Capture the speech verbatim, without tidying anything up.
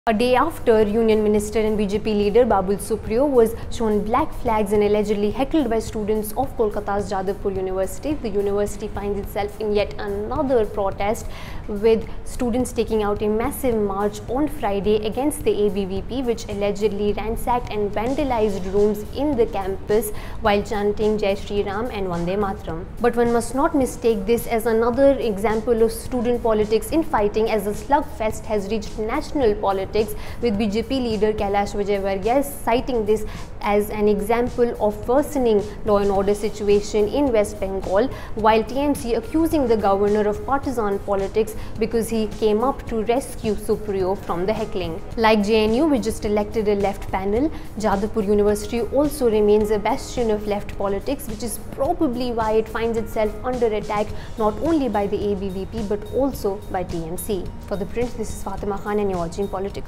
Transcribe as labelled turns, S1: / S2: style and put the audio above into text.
S1: A day after, Union Minister and B J P leader Babul Supriyo was shown black flags and allegedly heckled by students of Kolkata's Jadavpur University, the university finds itself in yet another protest, with students taking out a massive march on Friday against the A B V P, which allegedly ransacked and vandalized rooms in the campus while chanting Jai Shri and Vande Matram. But one must not mistake this as another example of student politics in fighting, as the slugfest has reached national politics, with B J P leader Kailash Vijayvargiya citing this as an example of worsening law and order situation in West Bengal, while T M C accusing the governor of partisan politics because he came up to rescue Supriyo from the heckling. Like J N U, which just elected a left panel, Jadavpur University also remains a bastion of left politics, which is probably why it finds itself under attack not only by the A B V P but also by T M C. For The Print, this is Fatima Khan and you're watching Politics.